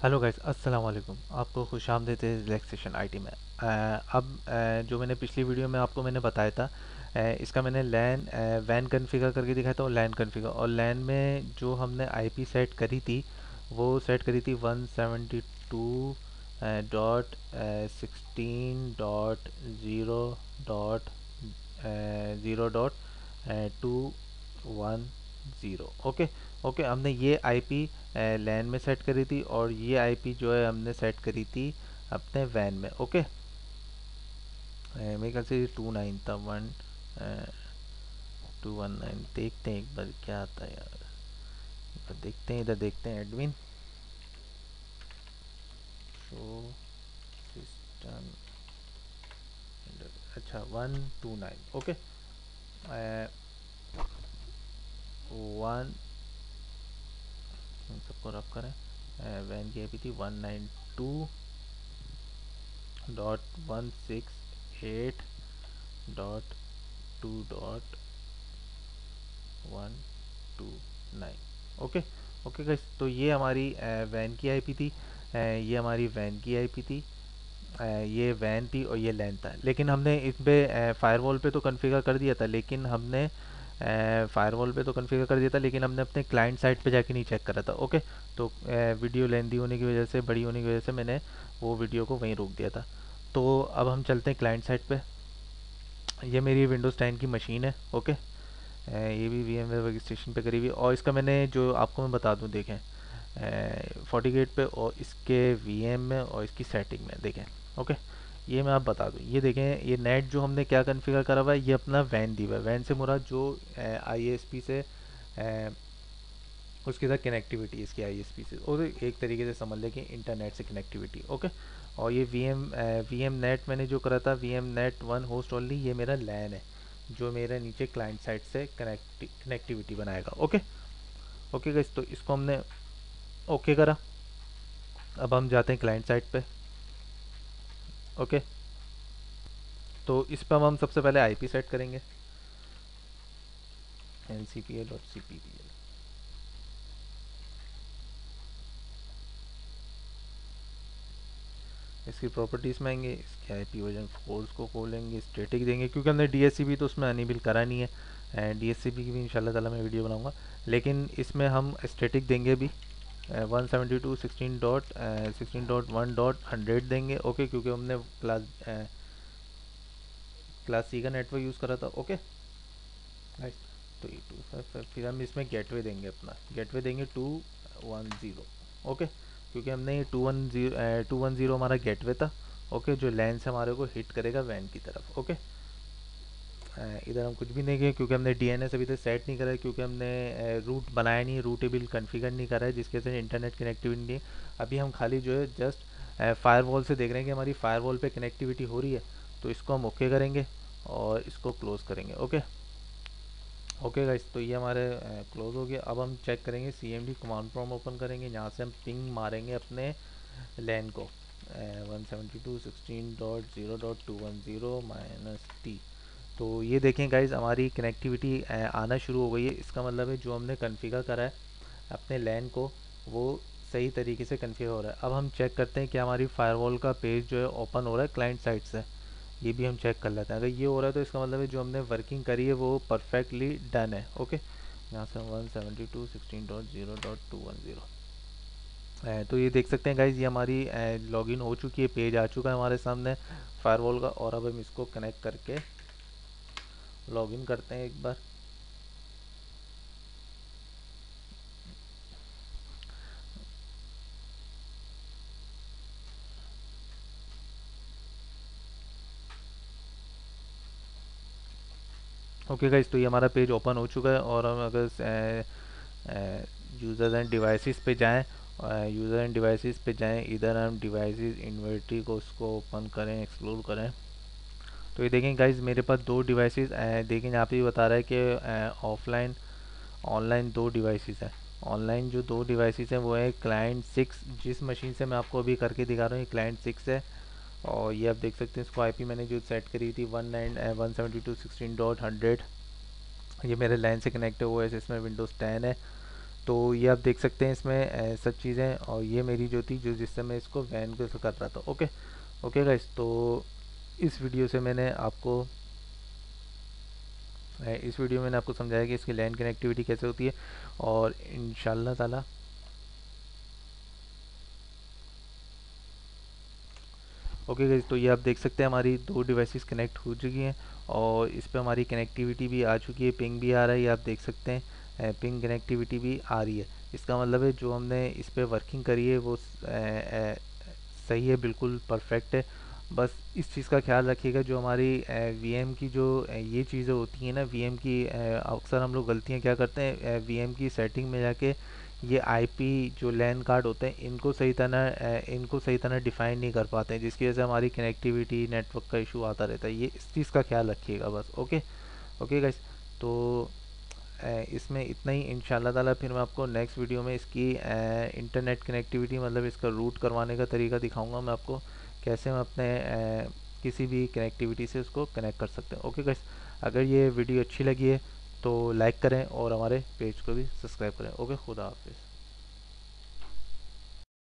Hello guys, अस्सलाम वालेकुम। आपको खुशामदीद है रिलैक्सेशन आईटी में। जो मैंने पिछली वीडियो में आपको मैंने बताया था, इसका मैंने लैन वैन कन्फिगर करके दिखाया था, और लैन कन्फिगर और लैन में जो हमने आईपी सेट करी थी वो सेट करी थी 172 डॉट 16.0.210। ओके। ओके, हमने ये आईपी लैन में सेट करी थी, और ये आईपी जो है हमने सेट करी थी अपने वैन में। ओके। मेरे ख्याल से 29 था, 219। देखते हैं एक बार क्या आता है यार। एक बार देखते हैं, इधर देखते हैं एडमिन शो सिस्टम। अच्छा, 129। ओके। वन सबको रफ करें। वैन की आईपी थी 192.168.2.129। ओके। ओके गाइस, तो ये हमारी वैन की आईपी थी। ये हमारी वैन की आईपी थी। ये वैन थी और ये लैन था, लेकिन हमने इस पे फायरवॉल पे तो कॉन्फ़िगर कर दिया था, लेकिन हमने फायरवॉल पे तो कॉन्फ़िगर कर दिया था, लेकिन हमने अपने क्लाइंट साइट पे जाके नहीं चेक करा था। ओके। तो वीडियो लेंदी होने की वजह से, बड़ी होने की वजह से मैंने वो वीडियो को वहीं रोक दिया था। तो अब हम चलते हैं क्लाइंट साइट पे। ये मेरी विंडोज़ 10 की मशीन है। ओके। ये भी VMware workstation पे करी हुई है, और इसका मैंने जो आपको मैं बता दूं, देखें, फोर्टीगेट पे और इसके वीएम में और इसकी सेटिंग में देखें। ओके। ये मैं आप बता दूं, ये देखें, ये नेट जो हमने क्या कॉन्फ़िगर करा हुआ है, ये अपना वैन दी हुआ है। वैन से मुराद जो आईएसपी से उसके साथ कनेक्टिविटी, इसकी आईएसपी से, और एक तरीके से समझ लें कि इंटरनेट से कनेक्टिविटी। ओके। और ये वी एम नेट मैंने जो करा था, VMnet one host only, ये मेरा लैन है जो मेरे नीचे क्लाइंट साइड से कनेक्टिविटी बनाएगा। ओके। ओके गाइस, तो इसको हमने ओके करा। अब हम जाते हैं क्लाइंट साइड पे। ओके। तो इस पर हम सबसे पहले आईपी सेट करेंगे, ncpa.cppl। इसकी प्रॉपर्टीज़ में आएंगे, इसके आईपी वर्जन 4 को खोलेंगे, स्टैटिक देंगे, क्योंकि हमने डीएससीबी तो उसमें अनेबल करा नहीं है। डीएससीबी की भी इंशाल्लाह ताला मैं वीडियो बनाऊंगा, लेकिन इसमें हम स्टैटिक देंगे भी। 172.16.1.100 देंगे। ओके, क्योंकि हमने क्लास सी का नेटवर्क यूज़ करा था। ओके। नाइस। तो ये 255, फिर हम इसमें गेटवे देंगे, अपना गेटवे देंगे 210। ओके, क्योंकि हमने ये 210 हमारा गेटवे था। ओके, जो लैन से हमारे को हिट करेगा वैन की तरफ। ओके। इधर हम कुछ भी नहीं किए, क्योंकि हमने डीएनएस अभी तक सेट नहीं करा है, क्योंकि हमने रूट बनाया नहीं, रूटेबल कॉन्फ़िगर नहीं करा है, जिसके से इंटरनेट कनेक्टिविटी नहीं है। अभी हम खाली जो है जस्ट फायरवॉल से देख रहे हैं कि हमारी फायरवॉल पे कनेक्टिविटी हो रही है। तो इसको हम ओके करेंगे और इसको क्लोज करेंगे। ओके। ओके गाइस, तो ये हमारे क्लोज हो गया। अब हम चेक करेंगे, सीएमडी कमांड प्रॉम्प्ट ओपन करेंगे, यहाँ से हम पिंग मारेंगे अपने लैन को 172.16.0.210 -t। तो ये देखें गाइस, हमारी कनेक्टिविटी आना शुरू हो गई है। इसका मतलब है जो हमने कॉन्फ़िगर करा है अपने लैन को, वो सही तरीके से कॉन्फ़िगर हो रहा है। अब हम चेक करते हैं कि हमारी फायरवॉल का पेज जो है ओपन हो रहा है क्लाइंट साइड से। ये भी हम चेक कर लेते हैं। अगर ये हो रहा है तो इसका मतलब है जो हमने वर्किंग करी है वो परफेक्टली डन है। ओके। यहाँ से 172.16.0.210 तो ये देख सकते हैं गाइज, ये हमारी लॉगिन हो चुकी है, पेज आ चुका है हमारे सामने फायरवॉल का। और अब हम इसको कनेक्ट करके लॉगिन करते हैं एक बार। ओके गाइज, तो ये हमारा पेज ओपन हो चुका है। और हम अगर यूज़र्स एंड डिवाइसेस पे जाएं, यूज़र एंड डिवाइसेस पे जाएं, इधर हम डिवाइसेस इन्वेंटरी को उसको ओपन करें, एक्सप्लोर करें। तो ये देखें गाइज, मेरे पास दो डिवाइसेस देखें, यहाँ पे भी बता रहा है कि ऑफलाइन ऑनलाइन दो डिवाइसेस हैं। ऑनलाइन जो दो डिवाइसेस हैं वो है क्लाइंट 6, जिस मशीन से मैं आपको अभी करके दिखा रहा हूँ, ये क्लाइंट 6 है। और ये आप देख सकते हैं, इसको आईपी मैंने जो सेट करी थी 172.16.100, ये मेरे लाइन से कनेक्ट है। ओएस इसमें विंडोज़ 10 है। तो ये आप देख सकते हैं इसमें सब चीज़ें, और ये मेरी जो थी जो जिससे मैं इसको वैन को कर रहा था। ओके ओके गाइस, तो इस वीडियो से मैंने आपको इस वीडियो में मैंने आपको समझाया कि इसकी लैन कनेक्टिविटी कैसे होती है, और इंशाल्लाह ताला ओके गाइस, तो ये आप देख सकते हैं हमारी दो डिवाइसेस कनेक्ट हो चुकी हैं, और इस पे हमारी कनेक्टिविटी भी आ चुकी है, पिंग भी आ रहा है, ये आप देख सकते हैं पिंग कनेक्टिविटी भी आ रही है। इसका मतलब है जो हमने इस पे वर्किंग करी है वो सही है, बिल्कुल परफेक्ट है। बस इस चीज़ का ख्याल रखिएगा, जो हमारी वीएम की जो ये चीज़ें होती हैं ना, वीएम की अक्सर हम लोग गलतियाँ क्या करते हैं, वीएम की सेटिंग में जाके ये आईपी जो लैन कार्ड होते हैं इनको सही तरह डिफाइन नहीं कर पाते हैं, जिसकी वजह से हमारी कनेक्टिविटी नेटवर्क का इशू आता रहता है। ये इस चीज़ का ख्याल रखिएगा बस। ओके ओके गाइस, तो इसमें इतना ही। इंशाल्लाह ताला फिर मैं आपको नेक्स्ट वीडियो में इसकी इंटरनेट कनेक्टिविटी, मतलब इसका रूट करवाने का तरीका दिखाऊंगा मैं आपको, कैसे हम अपने किसी भी कनेक्टिविटी से उसको कनेक्ट कर सकते हैं। ओके गाइस, अगर ये वीडियो अच्छी लगी है तो लाइक करें और हमारे पेज को भी सब्सक्राइब करें। ओके, खुदा हाफिज़।